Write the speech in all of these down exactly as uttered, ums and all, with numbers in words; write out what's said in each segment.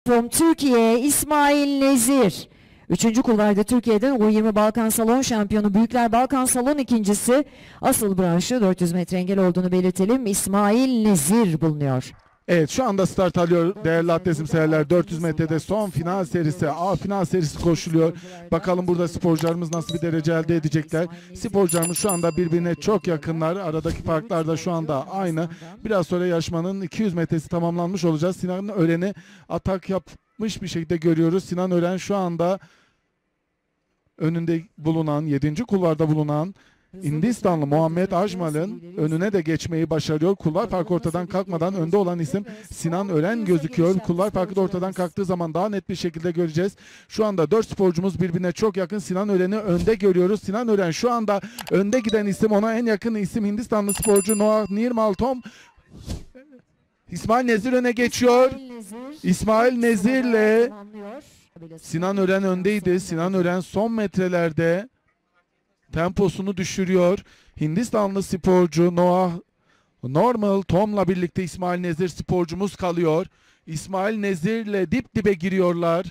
From Türkiye İsmail Nezir. Üçüncü kulvarda Türkiye'den U yirmi Balkan Salon şampiyonu, Büyükler Balkan Salon ikincisi, asıl branşı dört yüz metre engel olduğunu belirtelim, İsmail Nezir bulunuyor. Evet, şu anda start alıyor değerli atletizm severler. dört yüz metrede son final serisi, A final serisi koşuluyor. Bakalım burada sporcularımız nasıl bir derece elde edecekler. Sporcularımız şu anda birbirine çok yakınlar. Aradaki farklar da şu anda aynı. Biraz sonra yarışmanın iki yüz metresi tamamlanmış olacağız. Sinan Ören'i atak yapmış bir şekilde görüyoruz. Sinan Ören şu anda önünde bulunan, yedinci kulvarda bulunan Hindistanlı Muhammed Ajmal'ın önüne de geçmeyi başarıyor. Kulvar farkı ortadan kalkmadan önde olan isim Sinan Ören gözüküyor. Kulvar farkı da ortadan kalktığı zaman daha net bir şekilde göreceğiz. Şu anda dört sporcumuz birbirine çok yakın. Sinan Ören'i önde görüyoruz. Sinan Ören şu anda önde giden isim. Ona en yakın isim Hindistanlı sporcu Noah Nirmaltom. İsmail Nezir öne geçiyor. İsmail Nezir'le Sinan Ören öndeydi. Sinan Ören son metrelerde temposunu düşürüyor. Hindistanlı sporcu Noah Normal Tom'la birlikte İsmail Nezir sporcumuz kalıyor. İsmail Nezir'le dip dibe giriyorlar.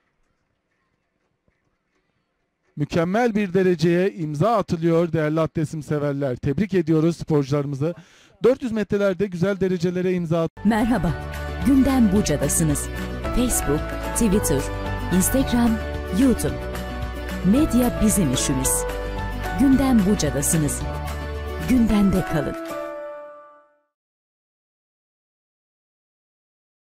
Mükemmel bir dereceye imza atılıyor değerli atletizm severler. Tebrik ediyoruz sporcularımızı. dört yüz metrelerde güzel derecelere imza at. Merhaba, Gündem Buca'dasınız. Facebook, Twitter, Instagram, YouTube. Medya bizim işimiz. Gündem Buca'dasınız. Gündemde kalın.